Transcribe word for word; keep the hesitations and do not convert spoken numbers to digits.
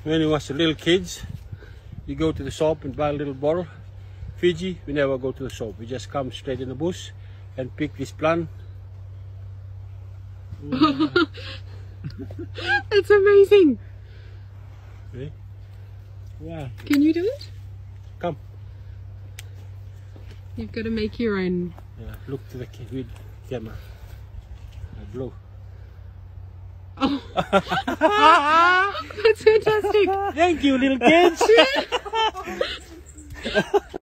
when we was little kids, you go to the shop and buy a little bottle. Fiji, we never go to the shop. We just come straight in the bush and pick this plant. That's amazing. Okay. Wow. Can you do it? Come. You've got to make your own. Yeah, look to the with camera. I blow. Oh. That's fantastic. Thank you, little kids.